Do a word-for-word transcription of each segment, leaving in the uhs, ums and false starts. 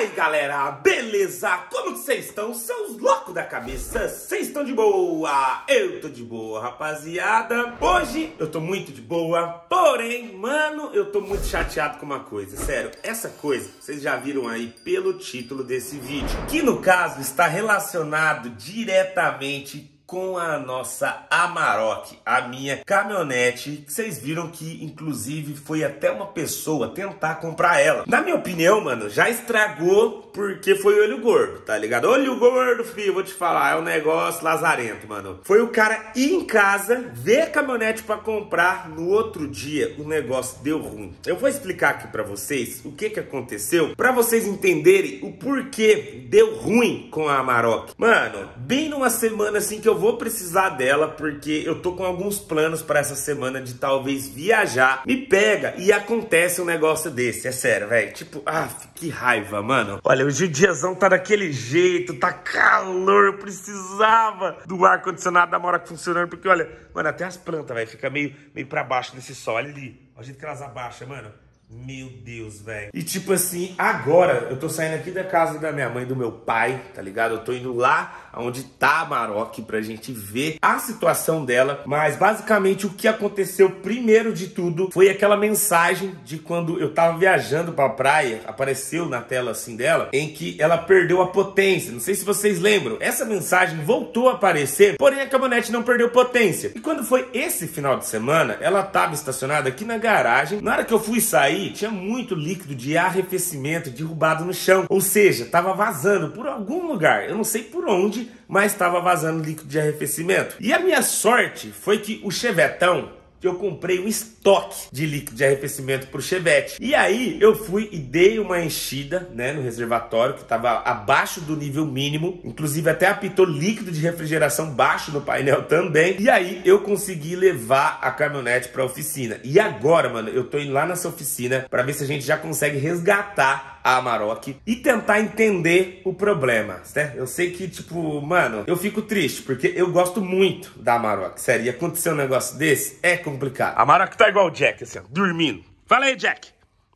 aí galera, beleza? Como que vocês estão? Seus loucos da cabeça, vocês estão de boa? Eu tô de boa, rapaziada. Hoje eu tô muito de boa, porém, mano, eu tô muito chateado com uma coisa. Sério, essa coisa, vocês já viram aí pelo título desse vídeo, que no caso está relacionado diretamente com a nossa Amarok, a minha caminhonete, que vocês viram que inclusive foi até uma pessoa tentar comprar ela. Na minha opinião, mano, já estragou porque foi o olho gordo, tá ligado? Olho gordo, filho, vou te falar, é um negócio lazarento, mano. Foi o cara ir em casa, ver a caminhonete pra comprar, no outro dia o negócio deu ruim. Eu vou explicar aqui pra vocês o que que aconteceu, pra vocês entenderem o porquê deu ruim com a Amarok. Mano, bem numa semana assim que eu vou precisar dela, porque eu tô com alguns planos para essa semana de talvez viajar, me pega e acontece um negócio desse, é sério, velho. Tipo, ah, que raiva, mano. Olha, hoje o diazão tá daquele jeito, tá calor, eu precisava do ar-condicionado da Amarok funcionando, porque olha, mano, até as plantas, velho, fica meio, meio pra baixo nesse sol, olha ali, olha o jeito que elas abaixam, mano. Meu Deus, velho. E tipo assim, agora eu tô saindo aqui da casa da minha mãe e do meu pai, tá ligado? Eu tô indo lá onde tá a Amarok pra gente ver a situação dela. Mas basicamente o que aconteceu primeiro de tudo foi aquela mensagem de quando eu tava viajando pra praia, apareceu na tela assim dela, em que ela perdeu a potência. Não sei se vocês lembram, essa mensagem voltou a aparecer, porém a caminhonete não perdeu potência. E quando foi esse final de semana, ela tava estacionada aqui na garagem. Na hora que eu fui sair, tinha muito líquido de arrefecimento derrubado no chão, ou seja, tava vazando por algum lugar, eu não sei por onde, mas estava vazando líquido de arrefecimento. E a minha sorte foi que o chevetão, que eu comprei um estoque de líquido de arrefecimento pro Chevette. E aí eu fui e dei uma enchida, né, no reservatório, que estava abaixo do nível mínimo. Inclusive até apitou líquido de refrigeração baixo no painel também. E aí eu consegui levar a caminhonete pra oficina. E agora, mano, eu tô indo lá nessa oficina pra ver se a gente já consegue resgatar a Amarok e tentar entender o problema, né? Eu sei que, tipo, mano, eu fico triste, porque eu gosto muito da Amarok, sério, e acontecer um negócio desse é complicado. A Amarok tá igual o Jack, assim, ó, dormindo. Fala aí, Jack.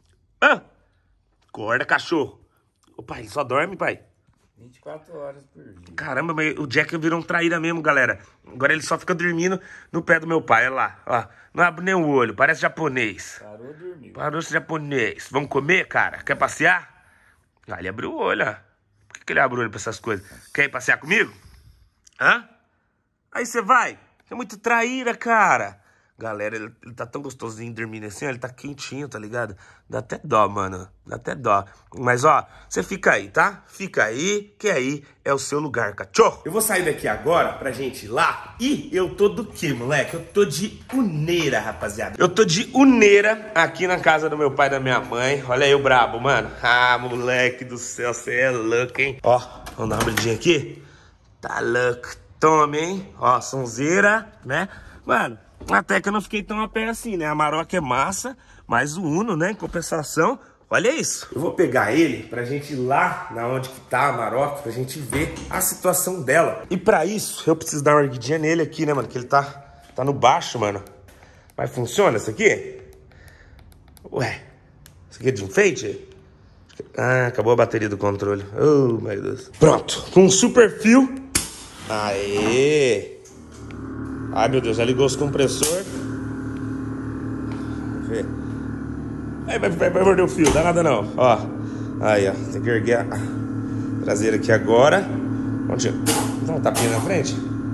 Hã? Acorda, cachorro. Ô, pai, ele só dorme, pai? vinte e quatro horas por dia. Caramba, mas o Jack virou um traíra mesmo, galera. Agora ele só fica dormindo no pé do meu pai, olha lá, ó. Não abre nem o olho, parece japonês. Parou, dormiu. Parou de japonês. Vamos comer, cara? Quer passear? Ah, ele abriu o olho, ó. Por que, que ele abre o olho pra essas coisas? Quer ir passear comigo? Hã? Aí você vai. É muito traíra, cara. Galera, ele, ele tá tão gostosinho dormindo assim, ó, ele tá quentinho, tá ligado? Dá até dó, mano. Dá até dó. Mas, ó, você fica aí, tá? Fica aí, que aí é o seu lugar, cachorro. Eu vou sair daqui agora pra gente ir lá. E eu tô do quê, moleque? Eu tô de uneira, rapaziada. Eu tô de uneira aqui na casa do meu pai e da minha mãe. Olha aí o brabo, mano. Ah, moleque do céu, você é louco, hein? Ó, vamos dar uma brilhinha aqui. Tá louco. Tome, hein? Ó, sonzeira, né? Mano, até que eu não fiquei tão a pé assim, né? A Amarok é massa, mas o Uno, né? Em compensação, olha isso. Eu vou pegar ele pra gente ir lá na onde que tá a Amarok, pra gente ver a situação dela. E pra isso, eu preciso dar uma erguidinha nele aqui, né, mano? Que ele tá, tá no baixo, mano. Mas funciona isso aqui? Ué, isso aqui é de enfeite? Ah, acabou a bateria do controle. Oh, meu Deus. Pronto, com um super fio. Aê! Ai, meu Deus, já ligou os compressor. Vamos ver. Aí, vai, vai, vai morder o fio, dá nada não. Ó, aí, ó, tem que erguer a traseira aqui agora. Onde? Dá um tapinha na frente.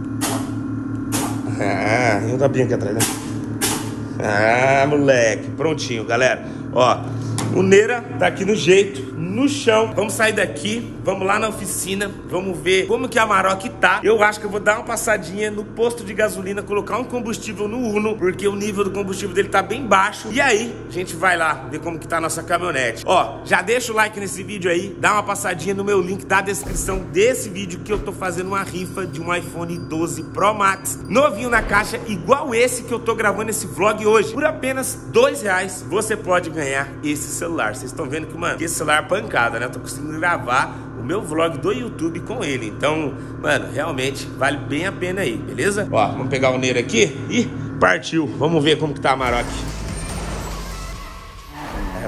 Ah, e um tapinha aqui atrás, né? Ah, moleque, prontinho, galera. Ó, o Neira tá aqui no jeito, no chão. Vamos sair daqui, vamos lá na oficina, vamos ver como que a Amarok tá. Eu acho que eu vou dar uma passadinha no posto de gasolina, colocar um combustível no Uno, porque o nível do combustível dele tá bem baixo. E aí, a gente vai lá ver como que tá a nossa caminhonete. Ó, já deixa o like nesse vídeo aí, dá uma passadinha no meu link da descrição desse vídeo, que eu tô fazendo uma rifa de um iPhone doze Pro Max, novinho na caixa, igual esse que eu tô gravando esse vlog hoje. Por apenas dois reais, você pode ganhar esse celular. Vocês estão vendo que, mano, esse celular é pancada, né? Eu tô conseguindo gravar o meu vlog do YouTube com ele. Então, mano, realmente vale bem a pena aí, beleza? Ó, vamos pegar o Neira aqui e partiu. Vamos ver como que tá a Amarok. É,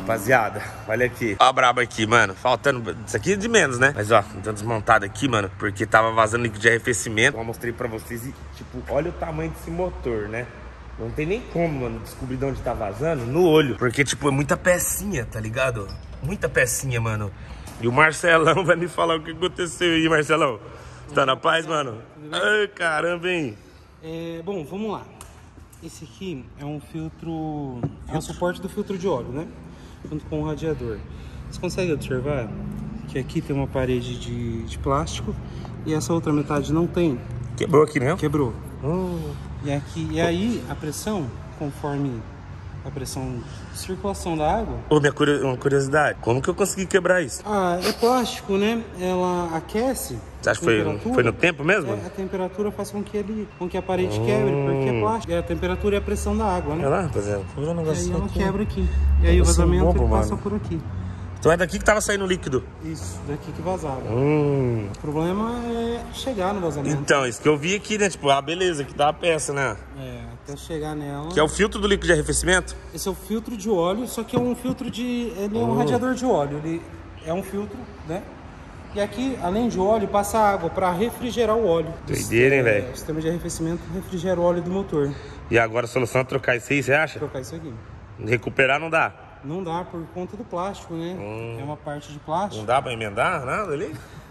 rapaziada, olha aqui. Ó a braba aqui, mano. Faltando... Isso aqui é de menos, né? Mas, ó, tô desmontado aqui, mano, porque tava vazando líquido de arrefecimento. Eu mostrei pra vocês e, tipo, olha o tamanho desse motor, né? Não tem nem como, mano, descobrir de onde tá vazando no olho. Porque, tipo, é muita pecinha, tá ligado? Muita pecinha, mano. E o Marcelão vai me falar o que aconteceu aí, Marcelão. Tá na paz, mano? Ai, caramba, hein? É, bom, vamos lá. Esse aqui é um filtro... É o suporte do filtro de óleo, né? Junto com o radiador. Você consegue observar que aqui tem uma parede de, de plástico e essa outra metade não tem? Quebrou aqui, né? Quebrou. Hum. E aqui, e aí a pressão, conforme a pressão de circulação da água... Ô, minha curio- uma curiosidade, como que eu consegui quebrar isso? Ah, é plástico, né? Ela aquece. Você acha que foi, foi no tempo mesmo? É, a temperatura faz com que, ele, com que a parede quebre, porque é plástico. É a temperatura e a pressão da água, né? Olha lá, rapaziada. Vou ver um E aí negócio ela aqui. quebra aqui. E aí o Parece um vazamento bobo, ele passa mano. por aqui. Então é daqui que tava saindo líquido. Isso, daqui que vazava. Hum. O problema é chegar no vazamento. Então, isso que eu vi aqui, né? Tipo, ah, beleza, que dá a peça, né? É, até chegar nela. Que é o filtro do líquido de arrefecimento? Esse é o filtro de óleo, só que é um filtro de... Ele é um radiador de óleo. Ele é um filtro, né? E aqui, além de óleo, passa água para refrigerar o óleo. Doideira, hein, velho? É, o sistema de arrefecimento refrigera o óleo do motor. E agora a solução é trocar isso aí, você acha? Vou trocar isso aqui. Recuperar não dá? Não dá por conta do plástico, né? Hum. É uma parte de plástico. Não dá pra emendar nada ali?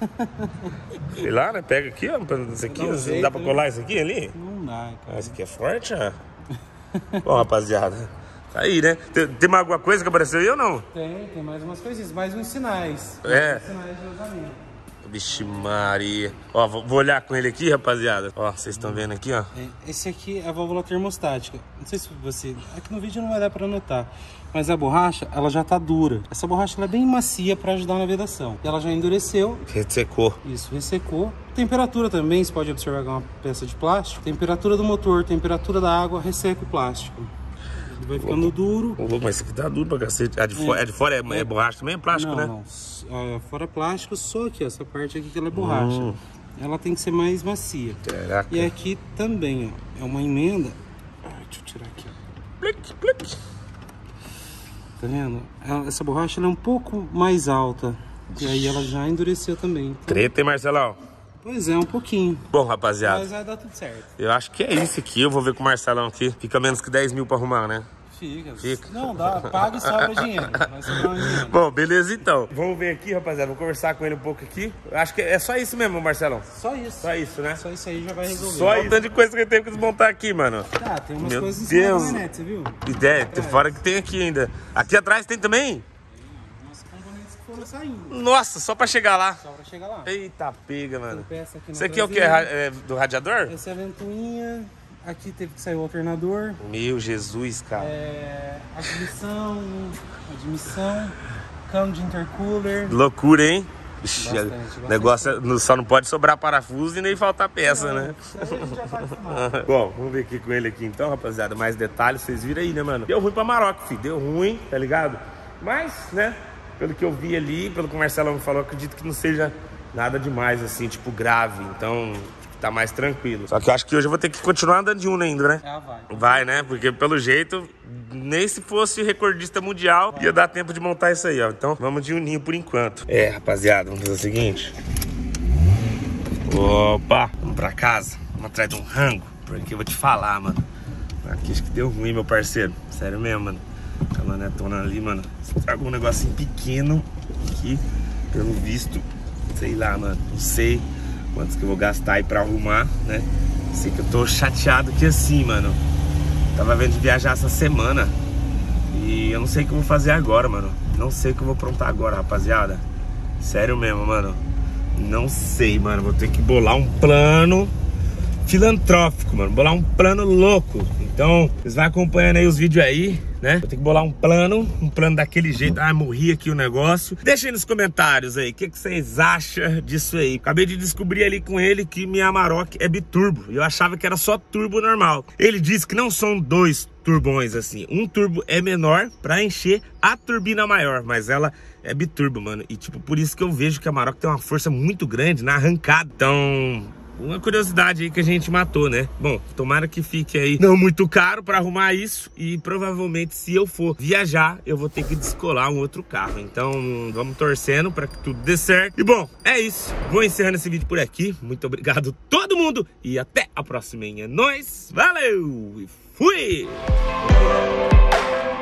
Sei lá, né? Pega aqui, ó. Isso aqui, Dá um não jeito, dá pra né? colar isso aqui ali? Não dá, Ah, cara. isso aqui é forte, ó. Bom, rapaziada, tá aí, né? Tem, tem mais alguma coisa que apareceu aí ou não? Tem, tem mais umas coisinhas, mais uns sinais. É. Mais uns sinais de vazamento. Vixe Maria. Ó, vou, vou olhar com ele aqui, rapaziada. Ó, vocês estão vendo aqui, ó. É, esse aqui é a válvula termostática. Não sei se você... Aqui no vídeo não vai dar pra notar. Mas a borracha, ela já tá dura. Essa borracha ela é bem macia pra ajudar na vedação. E ela já endureceu. Ressecou. Isso, ressecou. Temperatura também, você pode observar que é uma peça de plástico. Temperatura do motor, temperatura da água, resseca o plástico. Ele vai ficando duro. Ô, louco, mas isso aqui tá duro pra cacete. A de, fo- É. é de fora é, é borracha também? É plástico, não, né? não. Ah, fora plástico, só aqui, ó, essa parte aqui que ela é borracha. Hum. Ela tem que ser mais macia. Caraca. E aqui também, ó, é uma emenda. Ah, deixa eu tirar aqui, ó. Plic, plic. Tá vendo? Ela- Essa borracha ela é um pouco mais alta. E aí ela já endureceu também. Então, Treta, hein, Marcelão? pois é, um pouquinho. Bom, rapaziada, Mas vai dar tudo certo. eu acho que é isso aqui. Eu vou ver com o Marcelão aqui. Fica menos que dez mil pra arrumar, né? Fica. Fica. Não, dá. Paga e sobra dinheiro. Vai sobrar um dinheiro. Bom, beleza então. Vamos ver aqui, rapaziada. Vou conversar com ele um pouco aqui. Eu acho que é só isso mesmo, Marcelão. Só isso. Só isso, né? Só isso aí já vai resolver. Só isso. Tanto de coisa que ele teve que desmontar aqui, mano. Tá, tem umas Meu coisas em cima da Deus. caminhonete, você viu? Ideia, tem fora que tem aqui ainda. Aqui atrás tem também? Umas componentes que foram saindo. Nossa, só pra chegar lá. Só pra chegar lá. Eita pega, Tem mano. peça aqui na Isso aqui é o que? traseira. É do radiador? Essa é a ventoinha. Aqui teve que sair o alternador. Meu Jesus, cara. É, admissão, admissão, cano de intercooler. Loucura, hein? Ixi, Bastante, o bastante negócio é- não- só não pode sobrar parafuso e nem faltar peça, né? Isso aí a gente já tá acostumado. Bom, vamos ver aqui com ele aqui então, rapaziada. Mais detalhes, vocês viram aí, né, mano? Deu ruim pra Maroc, filho. Deu ruim, tá ligado? Mas, né, pelo que eu vi ali, pelo que o Marcelão me falou, acredito que não seja nada demais, assim, tipo, grave. Então, tá mais tranquilo. Só que eu acho que hoje eu vou ter que continuar andando de Uno ainda, né? Ah, vai. Vai, né? Porque pelo jeito, nem se fosse recordista mundial, ia dar tempo de montar isso aí, ó. Então, vamos de Uninho por enquanto. É, rapaziada, vamos fazer o seguinte. Opa, vamos pra casa. Vamos atrás de um rango. Porque eu vou te falar, mano. Aqui acho que deu ruim, meu parceiro. Sério mesmo, mano. A manetona ali, mano. Estragou um negocinho pequeno aqui. Pelo visto, sei lá, mano. Não sei quantos que eu vou gastar aí pra arrumar, né? Sei que eu tô chateado que assim, mano. Tava vendo de viajar essa semana. E eu não sei o que eu vou fazer agora, mano. Não sei o que eu vou aprontar agora, rapaziada. Sério mesmo, mano. Não sei, mano. Vou ter que bolar um plano filantrópico, mano. Bolar um plano louco. Então, vocês vão acompanhando aí os vídeos aí, né? Vou ter que bolar um plano, um plano daquele jeito. Ah, morri aqui o negócio. Deixa aí nos comentários aí, o que, que vocês acham disso aí. Acabei de descobrir ali com ele que minha Amarok é biturbo. E eu achava que era só turbo normal. Ele disse que não são dois turbões assim. Um turbo é menor pra encher a turbina maior, mas ela é biturbo, mano. E tipo, por isso que eu vejo que a Amarok tem uma força muito grande na arrancada. Então, uma curiosidade aí que a gente matou, né? Bom, tomara que fique aí não muito caro pra arrumar isso. E provavelmente se eu for viajar, eu vou ter que descolar um outro carro. Então vamos torcendo pra que tudo dê certo. E bom, é isso. Vou encerrando esse vídeo por aqui. Muito obrigado a todo mundo. E até a próxima. É nóis. Valeu e fui!